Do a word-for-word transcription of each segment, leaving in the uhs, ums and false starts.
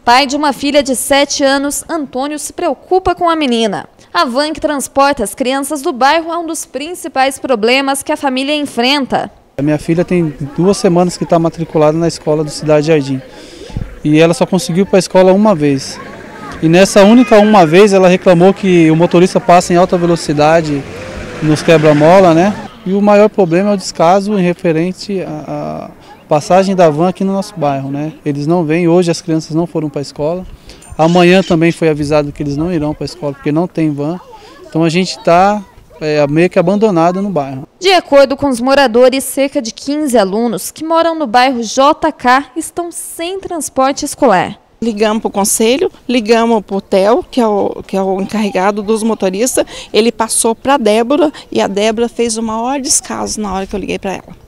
Pai de uma filha de sete anos, Antônio se preocupa com a menina. A van que transporta as crianças do bairro é um dos principais problemas que a família enfrenta. A minha filha tem duas semanas que está matriculada na escola do Cidade Jardim. E ela só conseguiu ir para a escola uma vez. E nessa única uma vez ela reclamou que o motorista passa em alta velocidade nos quebra-mola, né? E o maior problema é o descaso em referente à passagem da van aqui no nosso bairro, né? Eles não vêm, hoje as crianças não foram para a escola. Amanhã também foi avisado que eles não irão para a escola porque não tem van. Então a gente está é, meio que abandonado no bairro. De acordo com os moradores, cerca de quinze alunos que moram no bairro J K estão sem transporte escolar. Ligamos para o conselho, ligamos para o Theo, que é o, que é o encarregado dos motoristas. Ele passou para a Débora e a Débora fez o maior descaso na hora que eu liguei para ela.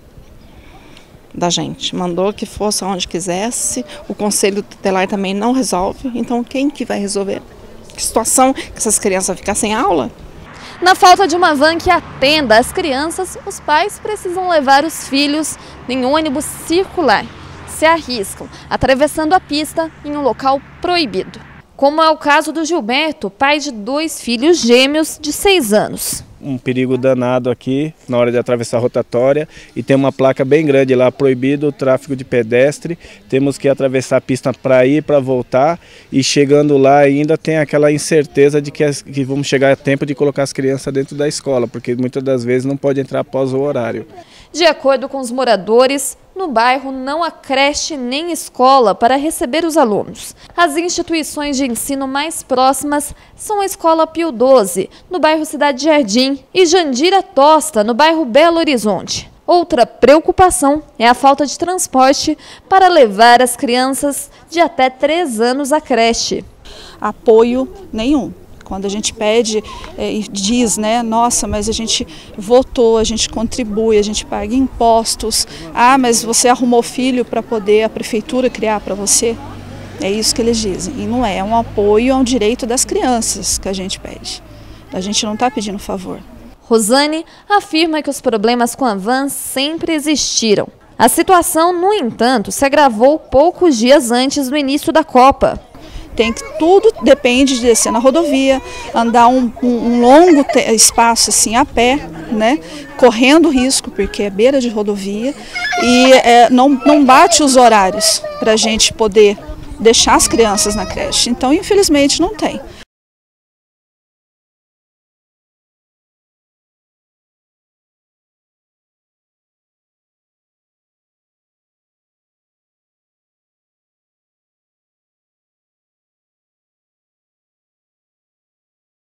Da gente, mandou que fosse aonde quisesse, o conselho tutelar também não resolve, então quem que vai resolver? Que situação que essas crianças ficam sem aula? Na falta de uma van que atenda as crianças, os pais precisam levar os filhos em ônibus circular. Se arriscam, atravessando a pista em um local proibido. Como é o caso do Gilberto, pai de dois filhos gêmeos de seis anos. Um perigo danado aqui na hora de atravessar a rotatória e tem uma placa bem grande lá, proibido o tráfego de pedestre. Temos que atravessar a pista para ir, para voltar e chegando lá ainda tem aquela incerteza de que, as, que vamos chegar a tempo de colocar as crianças dentro da escola, porque muitas das vezes não pode entrar após o horário. De acordo com os moradores, no bairro não há creche nem escola para receber os alunos. As instituições de ensino mais próximas são a Escola Pio doze, no bairro Cidade Jardim, e Jandira Tosta, no bairro Belo Horizonte. Outra preocupação é a falta de transporte para levar as crianças de até três anos à creche. Apoio nenhum. Quando a gente pede e é, diz, né, nossa, mas a gente votou, a gente contribui, a gente paga impostos. Ah, mas você arrumou filho para poder a prefeitura criar para você? É isso que eles dizem. E não é, é um apoio a um direito das crianças que a gente pede. A gente não está pedindo favor. Rosane afirma que os problemas com a van sempre existiram. A situação, no entanto, se agravou poucos dias antes do início da Copa. Tem que, tudo depende de descer na rodovia, andar um, um, um longo te, espaço assim a pé, né, correndo risco, porque é beira de rodovia, e é, não, não bate os horários para a gente poder deixar as crianças na creche. Então, infelizmente, não tem.